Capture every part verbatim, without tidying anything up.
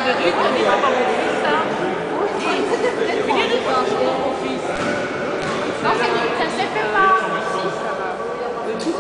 de trucs, on dit pas mon fils, ça. Il est de faire mon fils. Non, ça ne se fait pas. Le tout,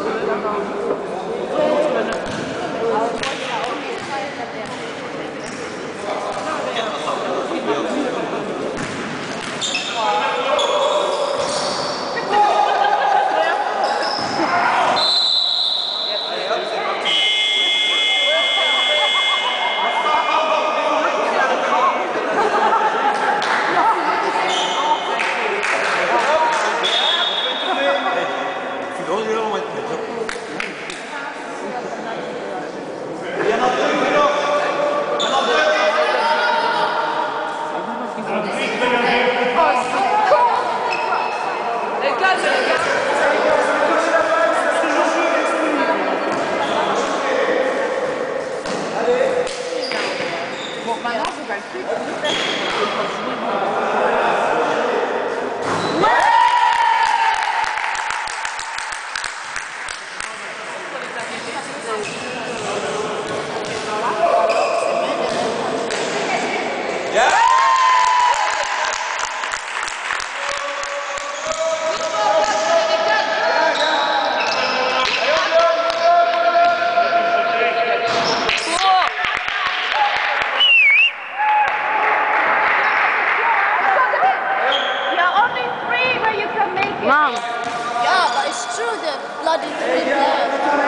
Mom. Yeah, but it's true that blood is in there.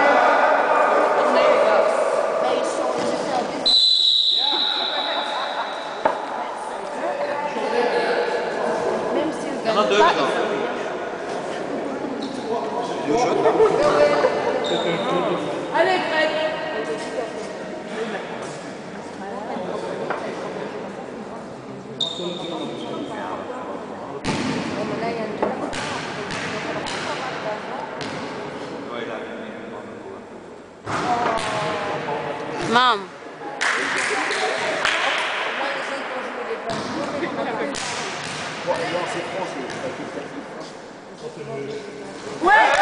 But it's so difficult. Même si Il y en a deux maintenant. Deux shots là. Allez, Fred. Mom. Ouais.